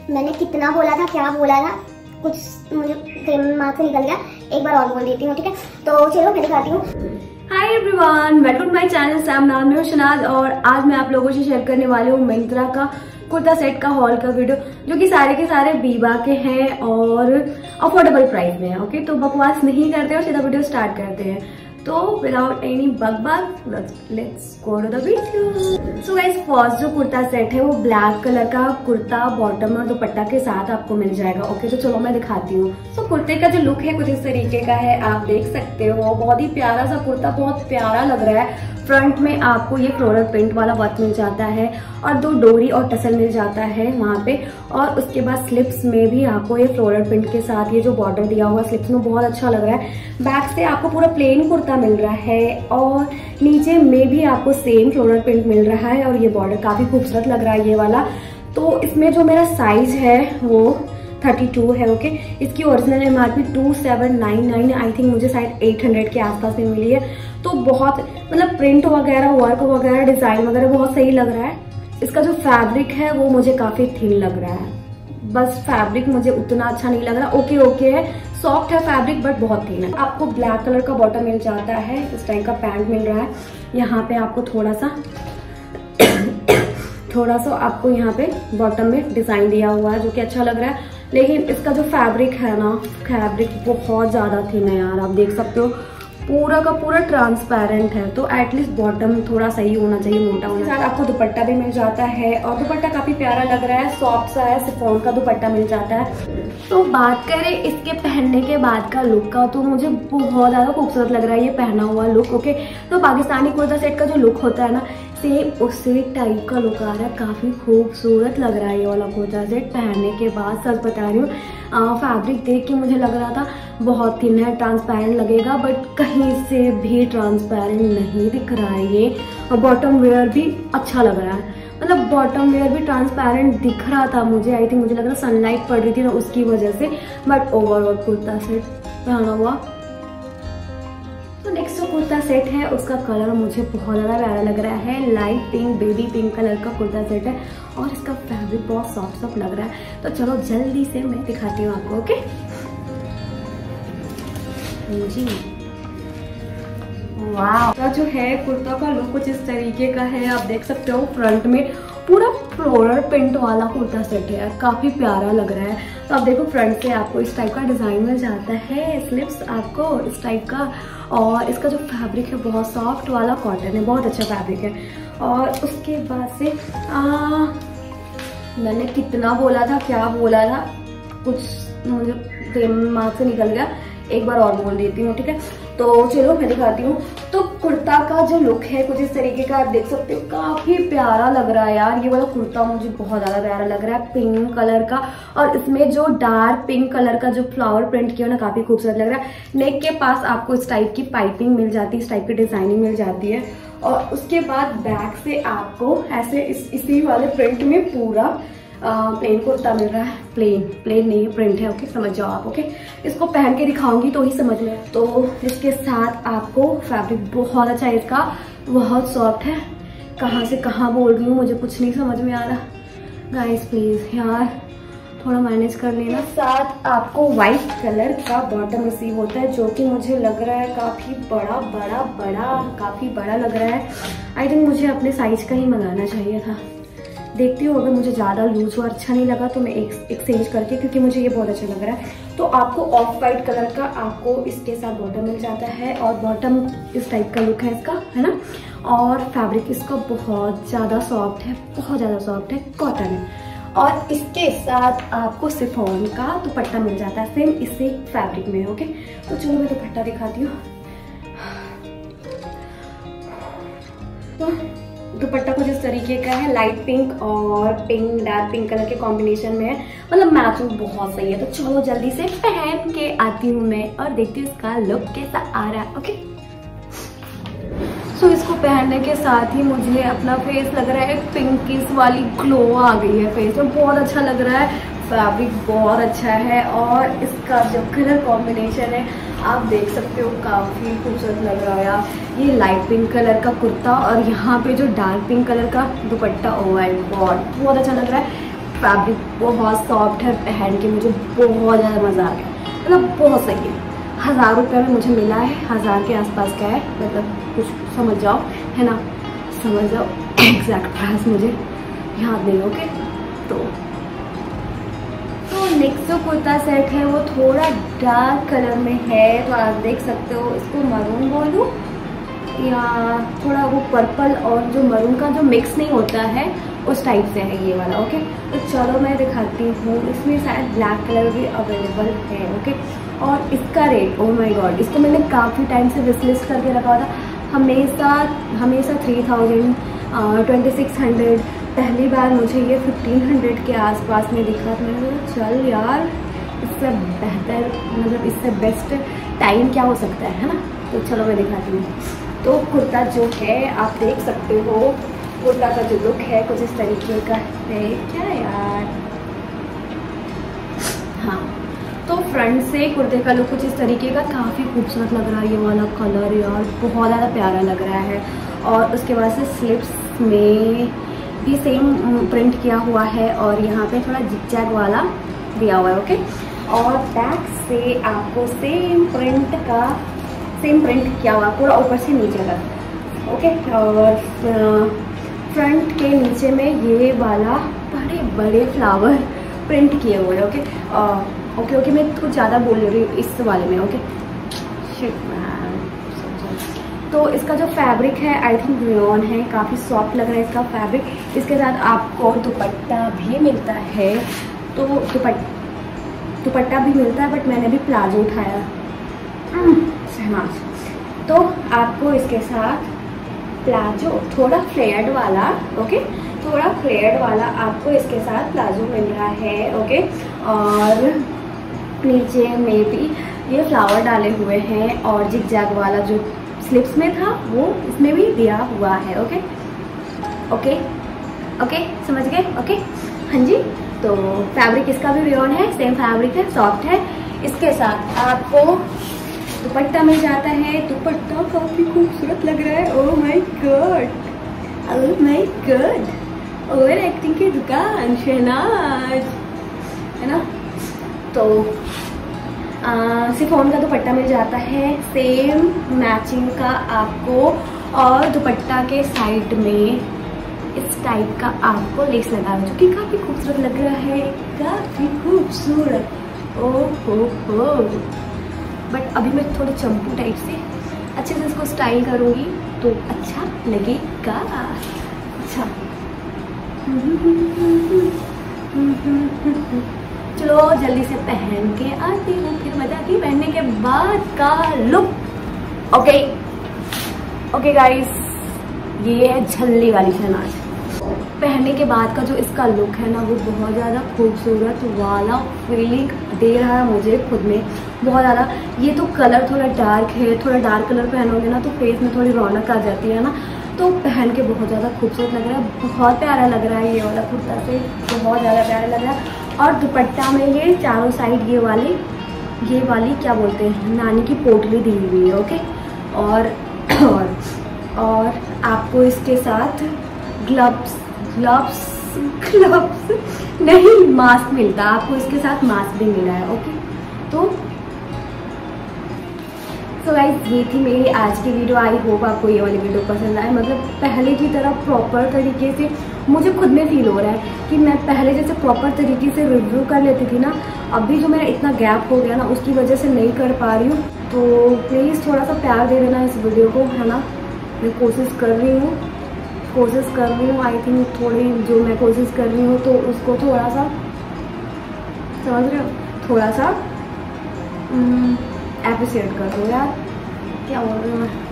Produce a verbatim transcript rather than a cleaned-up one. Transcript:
मैंने कितना बोला था, क्या बोला था, कुछ मुझे दिमाग से निकल गया। एक बार और बोल देती हूँ, ठीक है? तो चलो मैं दिखाती हूँ। Hi everyone, welcome to my channel सैम नाम में शनाज। और आज मैं आप लोगों से शेयर करने वाली हूँ मिंत्रा का कुर्ता सेट का हॉल का वीडियो, जो कि सारे के सारे बीबा के हैं और अफोर्डेबल प्राइस में है। ओके, तो बकवास नहीं करते और सीधा वीडियो स्टार्ट करते हैं। तो विदाउट एनी बकवास let's go to the video. So guys, first जो कुर्ता सेट है वो ब्लैक कलर का कुर्ता बॉटम और दुपट्टा के साथ आपको मिल जाएगा। ओके, तो चलो मैं दिखाती हूँ। सो so, कुर्ते का जो लुक है कुछ इस तरीके का है, आप देख सकते हो। बहुत ही प्यारा सा कुर्ता, बहुत प्यारा लग रहा है। फ्रंट में आपको ये फ्लोरल प्रिंट वाला वर्क मिल जाता है और दो डोरी और टसल मिल जाता है वहां पे। और उसके बाद स्लिप्स में भी आपको ये फ्लोरल प्रिंट के साथ ये जो बॉर्डर दिया हुआ स्लिप्स में बहुत अच्छा लग रहा है। बैक से आपको पूरा प्लेन कुर्ता मिल रहा है और नीचे में भी आपको सेम फ्लोरल प्रिंट मिल रहा है और ये बॉर्डर काफी खूबसूरत लग रहा है ये वाला। तो इसमें जो मेरा साइज है वो बत्तीस है। ओके, इसकी original MRP two seven nine nine I think मुझे शायद एट हंड्रेड के आसपास में मिली है। तो बहुत मतलब प्रिंट वगैरह, वर्क वगैरह, डिजाइन वगैरह बहुत सही लग रहा है। इसका जो फैब्रिक है वो मुझे काफी थिन लग रहा है, बस फैब्रिक मुझे उतना अच्छा नहीं लग रहा। ओके ओके है, सॉफ्ट है फैब्रिक बट बहुत थिन है। आपको ब्लैक कलर का बॉटम मिल जाता है, इस टाइप का पैंट मिल रहा है। यहाँ पे आपको थोड़ा सा थोड़ा सा आपको यहाँ पे बॉटम में डिजाइन दिया हुआ है जो कि अच्छा लग रहा है। लेकिन इसका जो फैब्रिक है ना, फैब्रिक बहुत ज्यादा थिन है यार, आप देख सकते हो। पूरा का पूरा ट्रांसपेरेंट है, तो एटलीस्ट बॉटम थोड़ा सही होना चाहिए, मोटा होना चाहिए। आपको दुपट्टा भी मिल जाता है और दुपट्टा काफी प्यारा लग रहा है, सॉफ्ट सा है, शिफॉन का दुपट्टा मिल जाता है। तो बात करें इसके पहनने के बाद का लुक का, तो मुझे बहुत ज्यादा खूबसूरत लग रहा है ये पहना हुआ लुक। ओके, तो पाकिस्तानी कुर्ता सेट का जो लुक होता है ना, सेम उसी टाइप का लुक आ रहा है। काफी खूबसूरत लग रहा है ये वाला कुर्ता सेट पहनने के बाद। सच बता रही हूँ, फैब्रिक देख के मुझे लग रहा था बहुत थिन है, ट्रांसपेरेंट लगेगा, बट कहीं से भी ट्रांसपेरेंट नहीं दिख रहा है ये। और बॉटम वेयर भी अच्छा लग रहा है, मतलब बॉटम वेयर भी ट्रांसपेरेंट दिख रहा था मुझे। आई थिंक मुझे लग रहा सनलाइट पड़ रही थी ना उसकी वजह से, बट ओवरऑल कुर्ता सेट पहना हुआ। तो नेक्स्ट जो कुर्ता सेट है उसका कलर मुझे बहुत ज़्यादा प्यारा लग रहा है। Light pink, baby pink colour का कुर्ता सेट है और इसका फैब्रिक बहुत सॉफ्ट सॉफ्ट लग रहा है। तो चलो जल्दी से मैं दिखाती हूँ आपको। ओके जी, वाह, जो है कुर्ता का लुक कुछ इस तरीके का है, आप देख सकते हो। फ्रंट में पूरा फ्लोरल प्रिंट वाला कुर्ता सेट है, काफी प्यारा लग रहा है। तो आप देखो, फ्रंट से आपको इस टाइप का डिजाइन मिल जाता है, स्लिप्स आपको इस टाइप का। और इसका जो फैब्रिक है बहुत सॉफ्ट वाला कॉटन है, बहुत अच्छा फैब्रिक है। और उसके बाद से आ, मैंने कितना बोला था, क्या बोला था, कुछ मुझे दिमाग से निकल गया। एक बार और बोल देती हूँ, ठीक है? तो चलो मैं दिखाती हूँ। तो कुर्ता का जो लुक है कुछ इस तरीके का, आप देख सकते हो। काफी प्यारा लग रहा है यार ये वाला कुर्ता, मुझे बहुत ज्यादा प्यारा लग रहा है, पिंक कलर का। और इसमें जो डार्क पिंक कलर का जो फ्लावर प्रिंट किया ना, काफी खूबसूरत लग रहा है। नेक के पास आपको इस टाइप की पाइपिंग मिल जाती है, इस टाइप की डिजाइनिंग मिल जाती है। और उसके बाद बैक से आपको ऐसे इस, इसी वाले प्रिंट में पूरा प्लेन कुर्ता मिल रहा है। प्लेन प्लेन नहीं, प्रिंट है। ओके, समझ जाओ आप। ओके, इसको पहन के दिखाऊंगी तो ही समझ में। तो इसके साथ आपको फैब्रिक बहुत अच्छा है इसका, बहुत सॉफ्ट है। कहाँ से कहाँ बोल रही हूँ, मुझे कुछ नहीं समझ में आ रहा। गाइस प्लीज यार थोड़ा मैनेज कर लेना। साथ आपको व्हाइट कलर का बॉटम रिसीव होता है, जो कि मुझे लग रहा है काफी बड़ा बड़ा बड़ा काफी बड़ा लग रहा है। आई थिंक मुझे अपने साइज का ही मंगाना चाहिए था। देखती हूँ, अगर मुझे ज़्यादा लूज और अच्छा नहीं लगा तो मैं एक्सचेंज करके, क्योंकि मुझे ये बहुत अच्छा लग रहा है। तो आपको ऑफ वाइट कलर का आपको इसके साथ बॉटम मिल जाता है और बॉटम इस टाइप का लुक है इसका, है ना। और फैब्रिक इसका बहुत ज़्यादा सॉफ्ट है, बहुत ज़्यादा सॉफ्ट है, कॉटन है। और इसके साथ आपको शिफॉन का दुपट्टा मिल जाता है, सेम इसी फैब्रिक में। ओके, तो चलो मैं दुपट्टा दिखाती हूँ। तो दुपट्टा कुछ इस तरीके का है, लाइट पिंक और पिंक, डार्क पिंक कलर के कॉम्बिनेशन में है, मतलब मैचिंग बहुत सही है। तो चलो जल्दी से पहन के आती हूँ मैं और देखती हूँ इसका लुक कैसा आ रहा है। ओके, सो so, इसको पहनने के साथ ही मुझे अपना फेस लग रहा है पिंकिश वाली ग्लो आ गई है फेस में, बहुत अच्छा लग रहा है। फैब्रिक बहुत अच्छा है और इसका जो कलर कॉम्बिनेशन है आप देख सकते हो, काफी खूबसूरत लग रहा है यार। ये लाइट पिंक कलर का कुर्ता और यहाँ पे जो डार्क पिंक कलर का दुपट्टा, ओ माय गॉड बहुत अच्छा लग रहा है। फैब्रिक बहुत सॉफ्ट है, पहन के मुझे बहुत ज़्यादा मज़ा आ गया, मतलब बहुत सही है। हज़ार रुपये में मुझे मिला है, हज़ार के आसपास का है, मतलब कुछ समझ जाओ, है ना, समझ जाओ। एग्जैक्ट प्राइस मुझे याद नहीं। ओके, तो तो नेक्स्ट जो कुर्ता सेट है वो थोड़ा डार्क कलर में है, तो आप देख सकते हो, इसको मरून बोलूँ या थोड़ा वो पर्पल और जो मरून का जो मिक्स नहीं होता है उस टाइप से है ये वाला। ओके, तो चलो मैं दिखाती हूँ। इसमें शायद ब्लैक कलर भी अवेलेबल है। ओके, और इसका रेट, ओ माय गॉड, इसको मैंने काफ़ी टाइम से विश लिस्ट करके रखा हुआ था, हमेशा हमेशा three thousand twenty six hundred पहली बार मुझे ये फिफ्टीन हंड्रेड के आसपास में दिखा, तो मैंने बोला चल यार, इससे बेहतर, मतलब इससे बेस्ट टाइम क्या हो सकता है, है ना। तो चलो मैं दिखाती हूँ। तो कुर्ता जो है आप देख सकते हो, कुर्ता का जो लुक है कुछ इस तरीके का है। क्या यार, हाँ, तो फ्रंट से कुर्ते का लुक कुछ इस तरीके का, काफ़ी खूबसूरत लग रहा है ये वाला कलर यार, बहुत ज़्यादा प्यारा लग रहा है। और उसके बाद से स्लिप्स में भी सेम प्रिंट किया हुआ है और यहाँ पे थोड़ा जिग-जैग वाला दिया हुआ है। ओके, और बैक से आपको सेम प्रिंट का सेम प्रिंट किया हुआ पूरा ऊपर से नीचे तक। ओके, और फ्रंट के नीचे में ये वाला बड़े बड़े फ्लावर प्रिंट किए हुए हैं। ओके ओके ओके मैं कुछ ज़्यादा बोल रही हूँ इस वाले में। Okay, shit man. तो इसका जो फैब्रिक है आई थिंक रेयॉन है, काफ़ी सॉफ्ट लग रहा है इसका फैब्रिक। इसके साथ आपको दुपट्टा भी मिलता है, तो दुपट्टा दुपट्टा भी मिलता है, बट मैंने अभी प्लाजो उठाया शहनाज। तो आपको इसके साथ प्लाजो थोड़ा फ्लेयर्ड वाला, ओके, थोड़ा फ्लेयर्ड वाला आपको इसके साथ प्लाजो मिल रहा है। ओके, और नीचे में भी ये फ्लावर डाले हुए हैं और जिग जैग वाला जो स्लिप्स में था वो इसमें भी दिया हुआ है। ओके ओके ओके समझ गए। ओके, हाँ जी। तो फैब्रिक इसका भी रेयॉन है, सेम फैब्रिक है, सॉफ्ट है। इसके साथ आपको दुपट्टा मिल जाता है। दुपट्टा काफी खूबसूरत लग रहा है। Oh my god, oh my god, over acting की दुकान शहनाज, है ना। तो सिफोन का दुपट्टा मिल जाता है, सेम मैचिंग का आपको, और दुपट्टा के साइड में इस टाइप का आपको लेस लगा है, जो कि काफी खूबसूरत लग रहा है, काफी खूबसूरत। ओह हो हो, बट अभी मैं थोड़ी चंपू टाइप से अच्छे से इसको स्टाइल करूँगी तो अच्छा लगेगा। अच्छा, चलो जल्दी से पहन के आती हूँ, फिर बताती हूँ पहनने के बाद का लुक। ओके ओके गाइस, ये है झल्ली वाली शहनाज। पहनने के बाद का जो इसका लुक है ना, वो बहुत ज़्यादा खूबसूरत वाला फीलिंग दे रहा है मुझे खुद में, बहुत ज़्यादा। ये तो कलर थोड़ा डार्क है, थोड़ा डार्क कलर पहनोगे ना तो फेस में थोड़ी रौनक आ जाती है ना, तो पहन के बहुत ज़्यादा खूबसूरत लग रहा है, बहुत प्यारा लग रहा है ये वाला कुर्ता से, बहुत ज़्यादा प्यारा लग रहा है। और दुपट्टा में ये चारों साइड ये वाली ये वाली क्या बोलते हैं, नानी की पोटली दी हुई है। ओके, और और और आपको इसके साथ ग्लव्स ग्लव्स ग्लव्स नहीं, मास्क मिलता है आपको, इसके साथ मास्क भी मिला है। ओके, तो सो गाइस, ये थी मेरी आज की वीडियो। आई होप आपको ये वाली वीडियो पसंद आए। मतलब पहले की तरह प्रॉपर तरीके से मुझे खुद में फील हो रहा है कि मैं पहले जैसे प्रॉपर तरीके से रिव्यू कर लेती थी ना, अभी जो मेरा इतना गैप हो गया ना, उसकी वजह से नहीं कर पा रही हूँ। तो प्लीज़ थोड़ा सा प्यार दे देना इस वीडियो को, है ना। मैं कोशिश कर रही हूँ कोशिश कर रही हूँ आई थिंक थोड़ी जो मैं कोशिश कर रही हूँ तो उसको थोड़ा सा समझ रहे हो, थोड़ा सा अप्रिशिएट कर दो यार, क्या बोल रही हूँ मैं।